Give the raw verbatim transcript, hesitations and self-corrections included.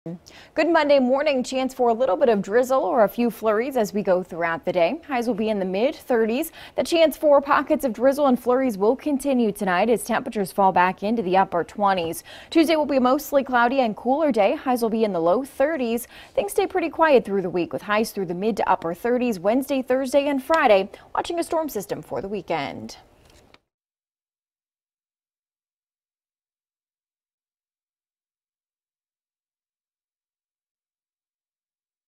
Good Monday morning. Chance for a little bit of drizzle or a few flurries as we go throughout the day. Highs will be in the mid thirties. The chance for pockets of drizzle and flurries will continue tonight as temperatures fall back into the upper twenties. Tuesday will be a mostly cloudy and cooler day. Highs will be in the low thirties. Things stay pretty quiet through the week with highs through the mid to upper thirties Wednesday, Thursday, and Friday. Watching a storm system for the weekend.